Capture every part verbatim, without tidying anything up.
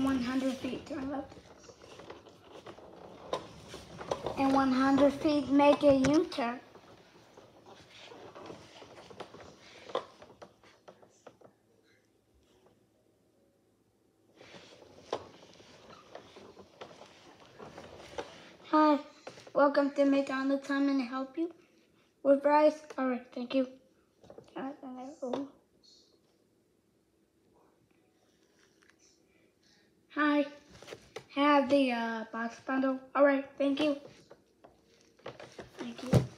and one hundred feet, turn left. And one hundred feet, make a U-turn. Hi, welcome to Make On the Time and help you with rice. All right, thank you. Hi, have the uh, box bundle. All right, thank you. Thank you.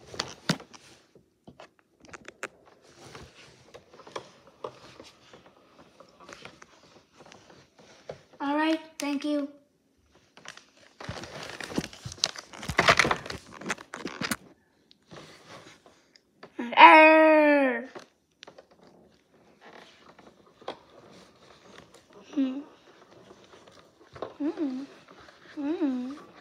All right, thank you. Arr! Hmm. Hmm. Hmm.